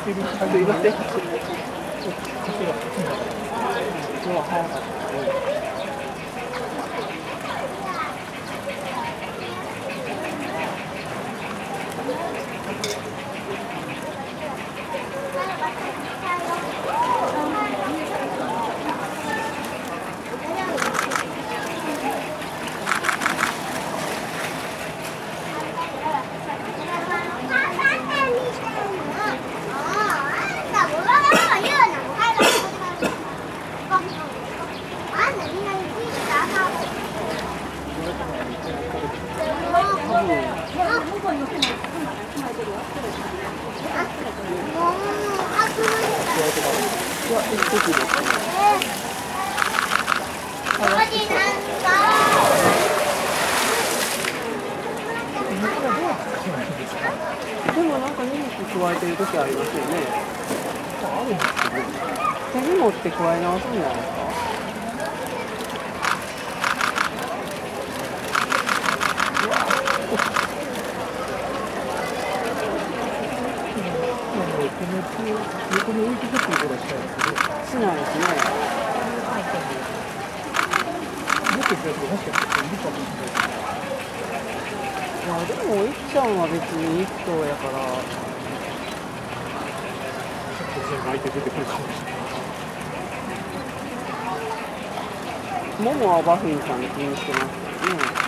すいません。でもなんか荷物加えてる時ありますよね。手に持って加え直すんじゃないですか。 横に置いてくっていうことはしたいですけど。 しないですね。 持ってくやつがもしかしているかもしれない。 いやでもいっちゃんは別に一頭やから突然巻いて出てくるかもしれない。 ももはバフィンさんで気にしてますけどね。